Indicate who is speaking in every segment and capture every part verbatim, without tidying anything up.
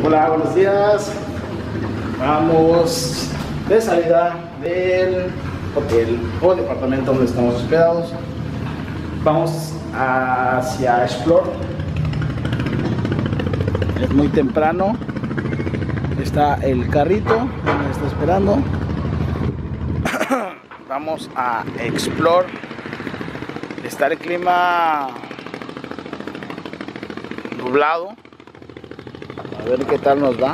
Speaker 1: Hola, buenos días. Vamos de salida del hotel o departamento donde estamos hospedados. Vamos hacia Explore. Es muy temprano. Está el carrito, me está esperando. Vamos a Explore. Está el clima nublado. A ver qué tal nos va.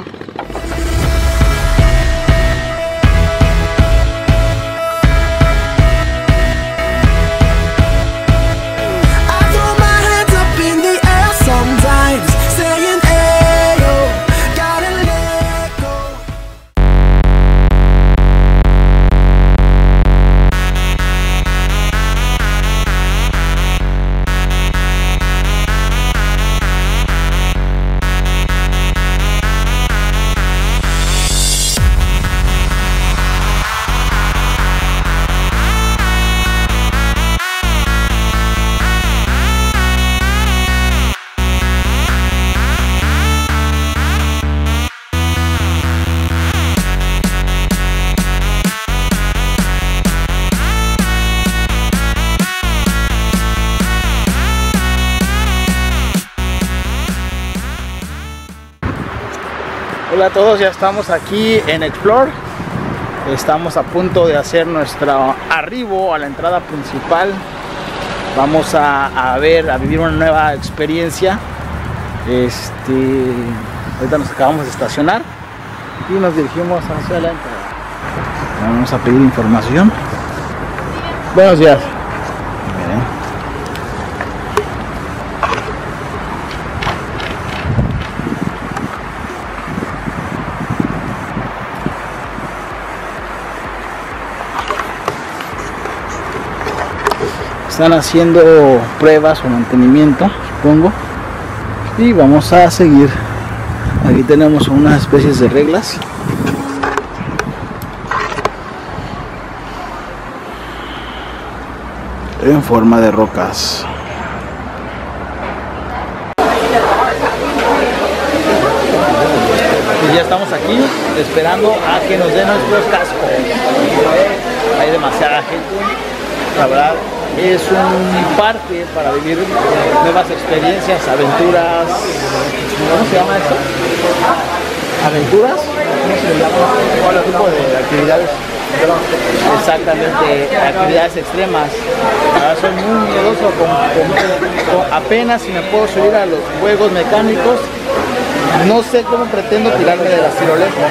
Speaker 1: Hola a todos, ya estamos aquí en Explore. Estamos a punto de hacer nuestro arribo a la entrada principal. Vamos a, a ver, a vivir una nueva experiencia. Este, ahorita nos acabamos de estacionar y nos dirigimos hacia la entrada. Vamos a pedir información. Buenos días. Están haciendo pruebas o mantenimiento, supongo, y vamos a seguir. Aquí tenemos unas especies de reglas. En forma de rocas. Y ya estamos aquí esperando a que nos den nuestros cascos. Hay demasiada gente, la verdad. Es un parque para vivir nuevas experiencias, aventuras. ¿Cómo se llama esto? ¿Aventuras? ¿Cómo se le llama? ¿Cuál tipo de actividades? Exactamente, actividades extremas. Ahora soy muy miedoso, con, con, con, apenas si me puedo subir a los juegos mecánicos. No sé cómo pretendo tirarme de las tirolesas.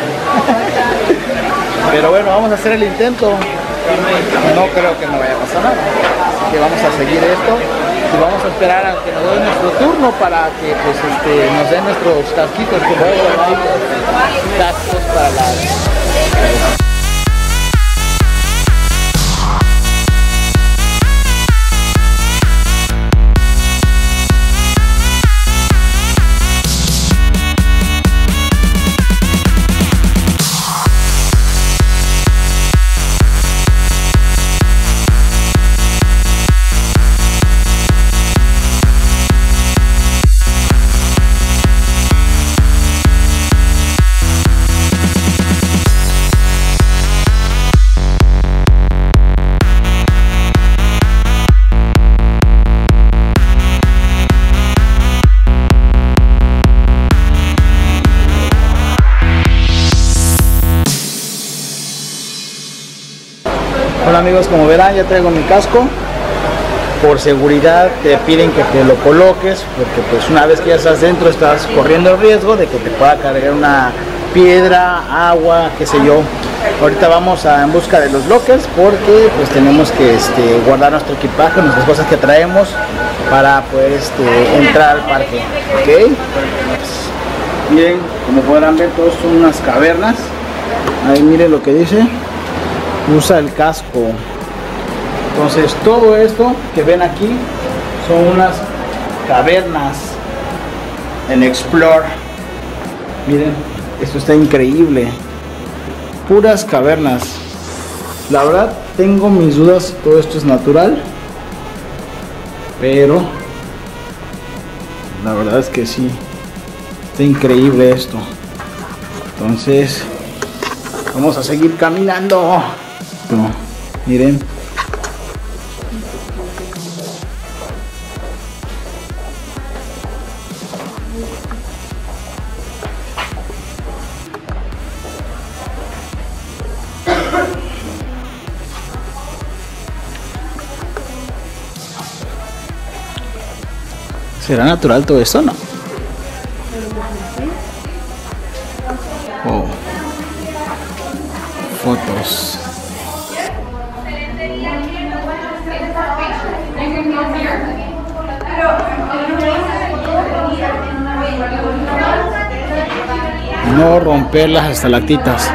Speaker 1: Pero bueno, vamos a hacer el intento. No creo que me vaya a pasar nada, así que vamos a seguir esto y vamos a esperar a que nos den nuestro turno para que pues este nos den nuestros casquitos, que voy a llevar cascos para las... Hola amigos, como verán ya traigo mi casco. Por seguridad te piden que te lo coloques, porque pues una vez que ya estás dentro estás corriendo el riesgo de que te pueda cargar una piedra, agua, qué sé yo. Ahorita vamos a, en busca de los lockers, porque pues tenemos que este, guardar nuestro equipaje, nuestras cosas que traemos para poder este, entrar al parque. ¿Ok? Miren, como podrán ver, todos son unas cavernas. Ahí miren lo que dice. Usa el casco. Entonces todo esto que ven aquí son unas cavernas en Explore. Miren, esto está increíble. Puras cavernas. La verdad tengo mis dudas si todo esto es natural, pero la verdad es que sí, está increíble esto. Entonces vamos a seguir caminando. Pero, miren. ¿Será natural todo esto, no? Oh. Fotos. No romper las estalactitas.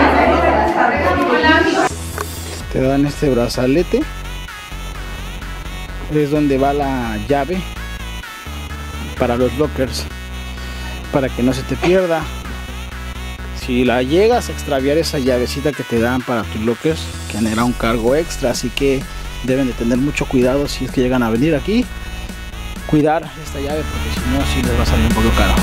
Speaker 1: Te dan este brazalete. Es donde va la llave para los lockers, para que no se te pierda. Si la llegas a extraviar, esa llavecita que te dan para tus lockers genera un cargo extra, así que deben de tener mucho cuidado si es que llegan a venir aquí. Cuidar esta llave, porque si no, sí les va a salir un poco caro.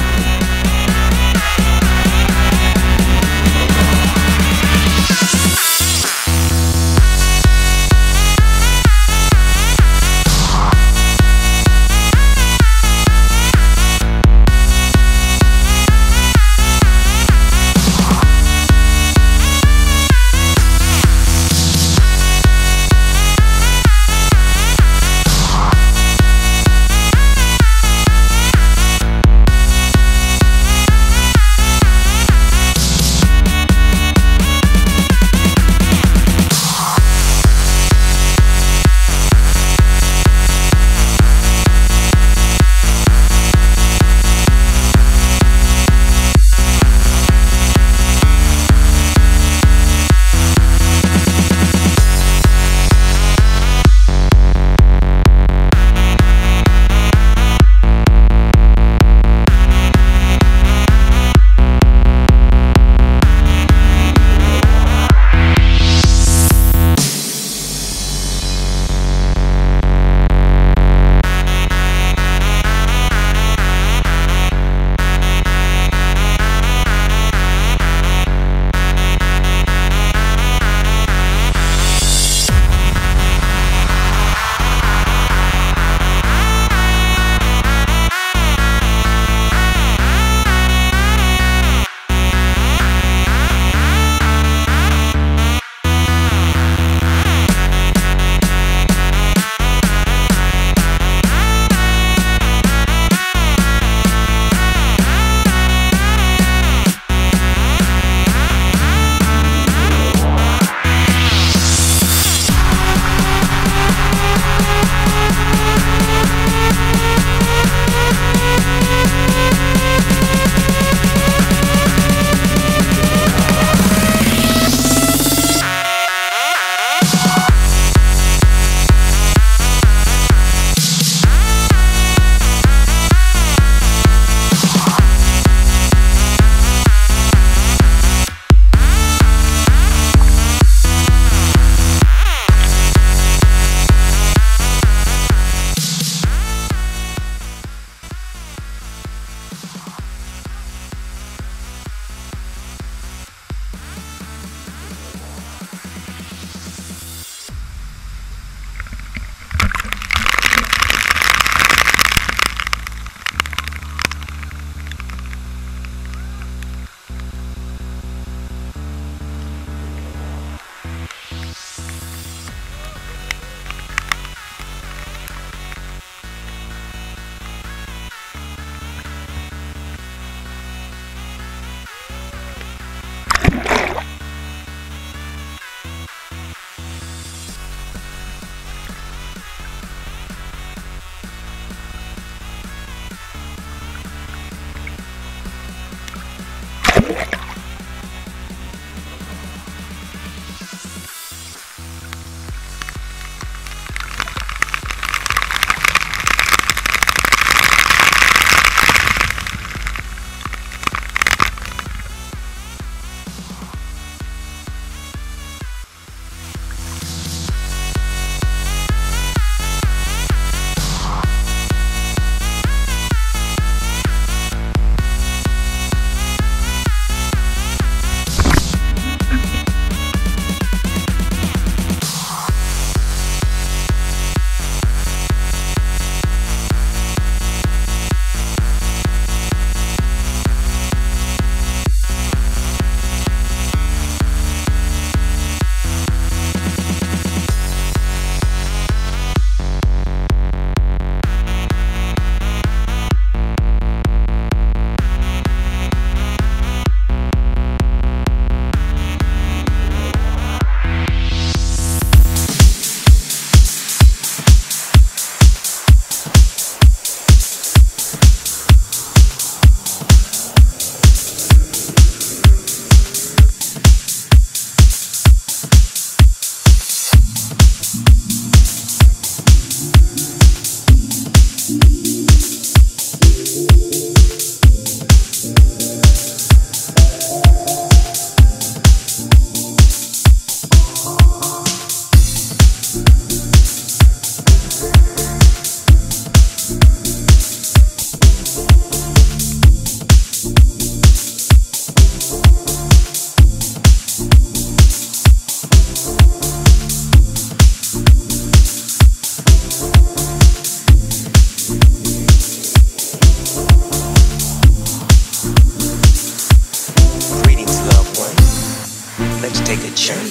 Speaker 2: Let's take a journey.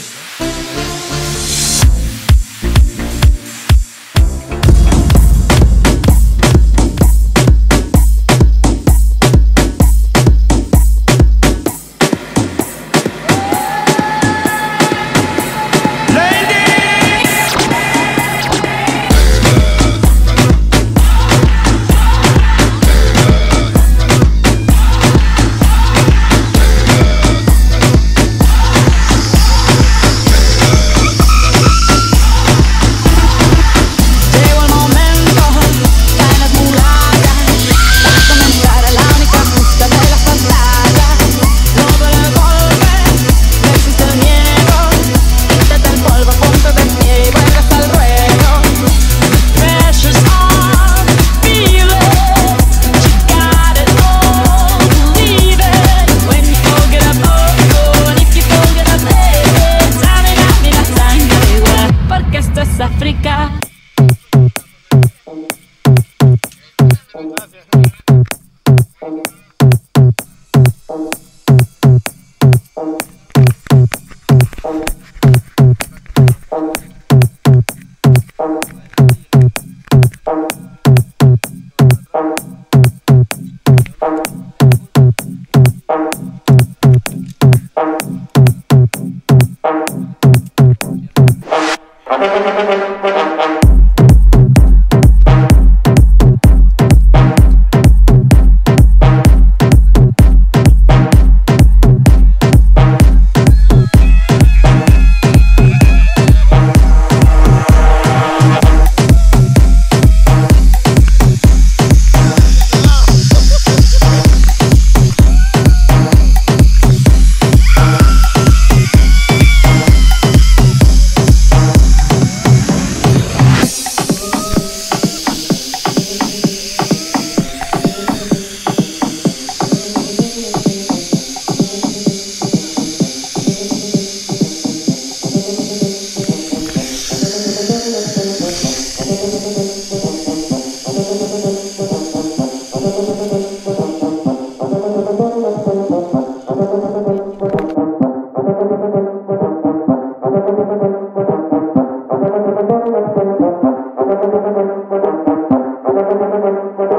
Speaker 3: Thank you.